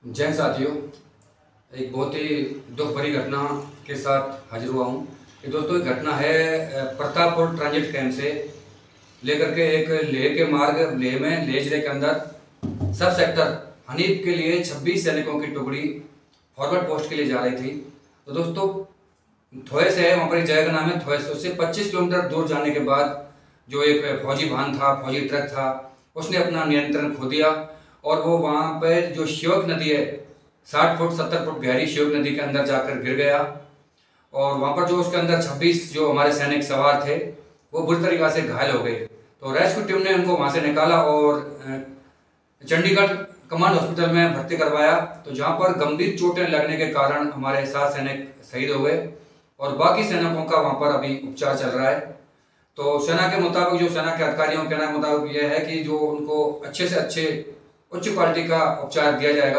जय साथियों, एक बहुत ही दुख भरी घटना के साथ हाजिर हुआ हूँ। ये दोस्तों एक घटना है प्रतापपुर ट्रांजिट कैंप से लेकर के एक लेह के मार्ग लेह में लेह जिले के अंदर सब सेक्टर हनीफ के लिए 26 सैनिकों की टुकड़ी फॉरवर्ड पोस्ट के लिए जा रही थी। तो दोस्तों थोएस है, वहाँ पर एक जगह का नाम है थोएस। उससे 25 किलोमीटर दूर जाने के बाद जो एक फौजी वाहन था, फौजी ट्रक था, उसने अपना नियंत्रण खो दिया और वो वहाँ पर जो शिवक नदी है 60 फुट 70 फुट गहरी शिवक नदी के अंदर जाकर गिर गया। और वहाँ पर जो उसके अंदर 26 जो हमारे सैनिक सवार थे वो बुरी तरीके से घायल हो गए। तो रेस्क्यू टीम ने उनको वहाँ से निकाला और चंडीगढ़ कमांड हॉस्पिटल में भर्ती करवाया। तो जहाँ पर गंभीर चोटें लगने के कारण हमारे 7 सैनिक शहीद हो गए और बाकी सैनिकों का वहाँ पर अभी उपचार चल रहा है। तो सेना के मुताबिक, जो सेना के अधिकारियों के कहने के मुताबिक यह है कि जो उनको अच्छे से अच्छे उच्च क्वालिटी का उपचार दिया जाएगा।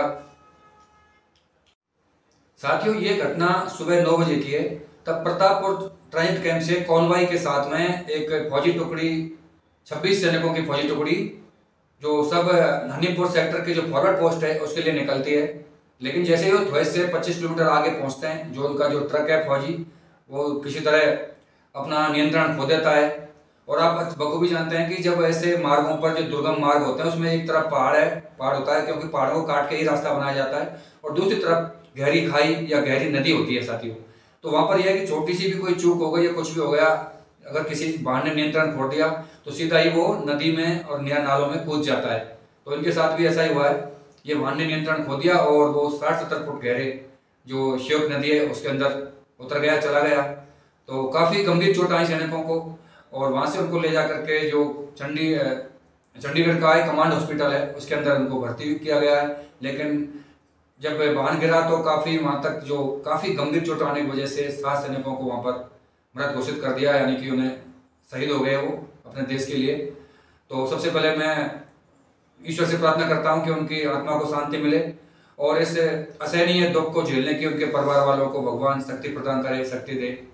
साथियों ये घटना सुबह 9 बजे की है। तब प्रतापपुर ट्रांजिट कैंप से कॉन्वॉय के साथ में एक फौजी टुकड़ी 26 सैनिकों की फौजी टुकड़ी जो सब हनीपुर सेक्टर के जो फॉरवर्ड पोस्ट है उसके लिए निकलती है। लेकिन जैसे ही वो थोएस से 25 किलोमीटर आगे पहुंचते हैं, जो उनका जो ट्रक है फौजी वो किसी तरह अपना नियंत्रण खो देता है। और आप बखूबी जानते हैं कि जब ऐसे मार्गों पर जो दुर्गम मार्ग होते हैं उसमें एक तरफ पहाड़ होता है, क्योंकि पहाड़ों को काट के ही रास्ता बनाया जाता है, और दूसरी तरफ गहरी खाई या गहरी नदी होती है साथियों। तो वहाँ पर यह है कि छोटी सी भी कोई चूक हो गई या कुछ भी हो गया, अगर किसी वाहन ने नियंत्रण खो दिया तो सीधा ही वो नदी में और नालों में कूद जाता है। तो इनके साथ भी ऐसा ही हुआ है। ये वाहन ने नियंत्रण खो दिया और वो 60-70 फुट गहरे जो शिवक नदी है उसके अंदर उतर गया, चला गया। तो काफ़ी गंभीर चोट आई सैनिकों को और वहाँ से उनको ले जा करके जो चंडीगढ़ का एक कमांड हॉस्पिटल है उसके अंदर उनको भर्ती किया गया है। लेकिन जब वाहन गिरा तो काफ़ी वहाँ तक जो काफ़ी गंभीर चोट आने की वजह से 7 सैनिकों को वहाँ पर मृत घोषित कर दिया, यानी कि उन्हें शहीद हो गए वो अपने देश के लिए। तो सबसे पहले मैं ईश्वर से प्रार्थना करता हूँ कि उनकी आत्मा को शांति मिले और इस असहनीय दुख को झेलने की उनके परिवार वालों को भगवान शक्ति प्रदान करे, शक्ति दे।